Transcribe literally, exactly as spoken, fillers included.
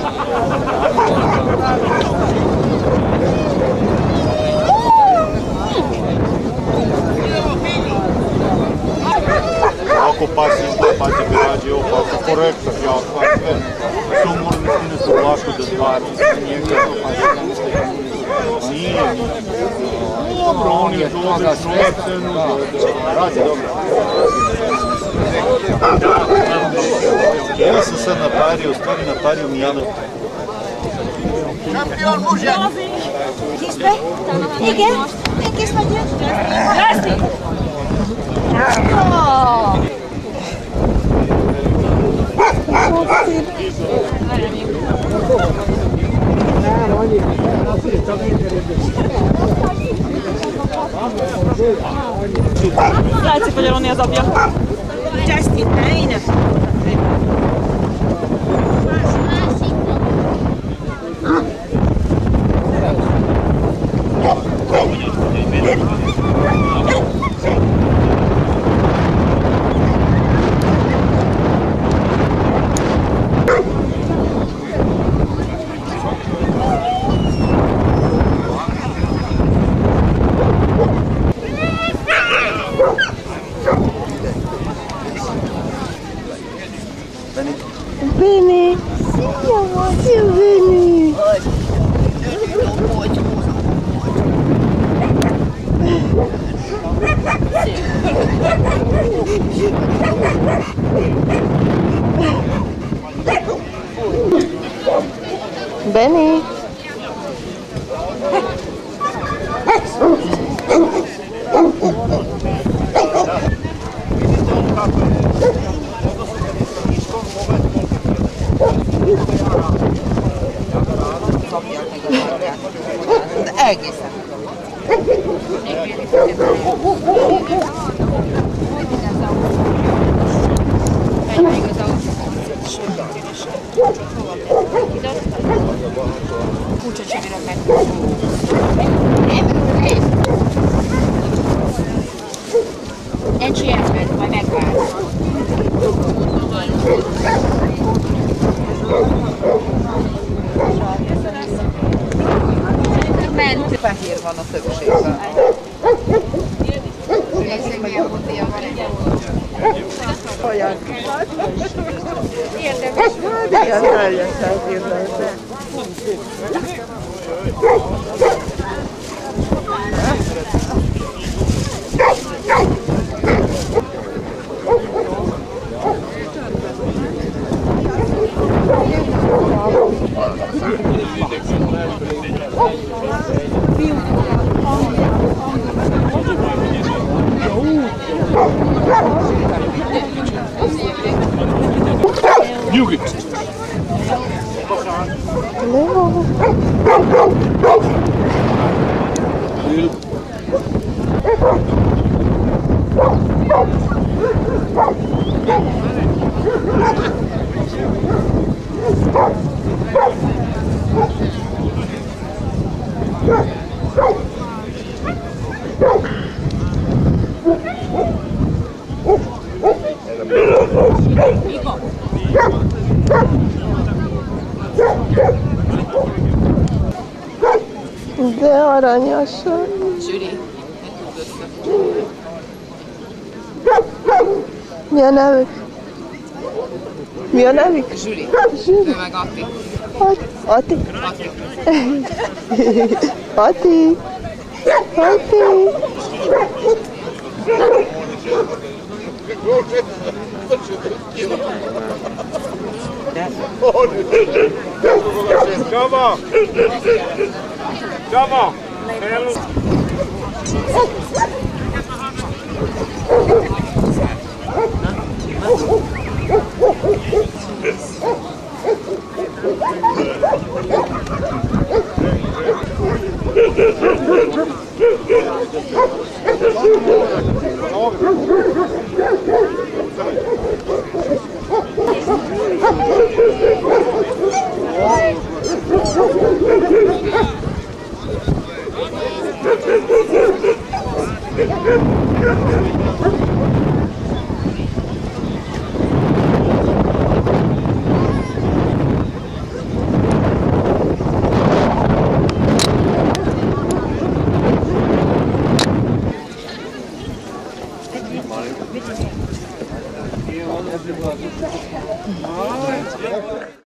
Ako pas izgleda, pa će bi rađe ovo, pa se korektor, ja, pa sve. Sumor mislim da su lako da zvari, njega, pa se nije, dobro, on je dobre procenu, radi dobro. Ja sam sad napario, stvari napario Mijana. Šampion mužja! Kispe? Igen? Én kis vagyok? László! Látszik, hogy a Roni az apja. Justin, ne? Bene, szia, szia, Bene! Bene! De egészen. Kulcsacsivira meg. Ne csinálj meg, majd megvársz. Ment. Fehér van a többségben. Nézzük, milyen butia van egy. Olyan. Érdemes. Igen, teljesen képzelhető. Jugi! Leo! De aranyosan. Zsüri. Mi a nevük? Mi a nevük? Zsüri. Zsüri. Ő meg Ati. Ati. Ati. Ati. Ati. Come on! Come on!